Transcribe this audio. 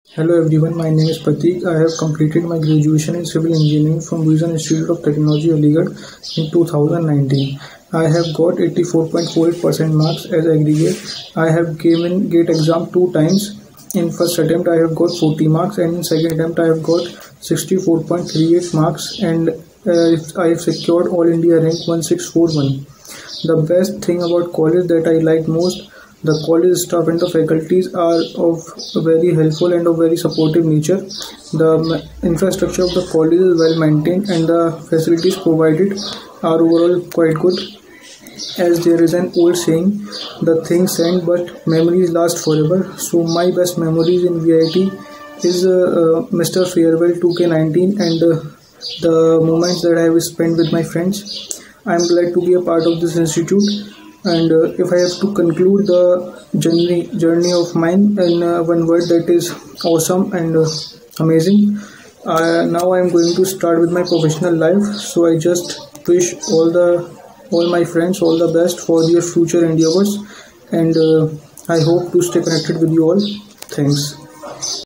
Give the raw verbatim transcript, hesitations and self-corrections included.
Hello everyone, my name is Pratik. I have completed my graduation in civil engineering from Vision Institute of Technology, Aligarh in two thousand nineteen. I have got eighty-four point four eight percent marks as aggregate. I have given GATE exam two times. In first attempt I have got forty marks and in second attempt I have got sixty-four point three eight marks and uh, I have secured All India rank one six four one. The best thing about college that I like most, the college staff and the faculties are of very helpful and of very supportive nature. The infrastructure of the college is well maintained and the facilities provided are overall quite good. As there is an old saying, the things end but memories last forever. So my best memories in V I T is uh, uh, Mister Farewell two K nineteen and uh, the moments that I have spent with my friends. I am glad to be a part of this institute. And uh, if I have to conclude the journey journey of mine in uh, one word, that is awesome and uh, amazing. Uh, now I am going to start with my professional life. So I just wish all the all my friends all the best for their future endeavors, and uh, I hope to stay connected with you all. Thanks.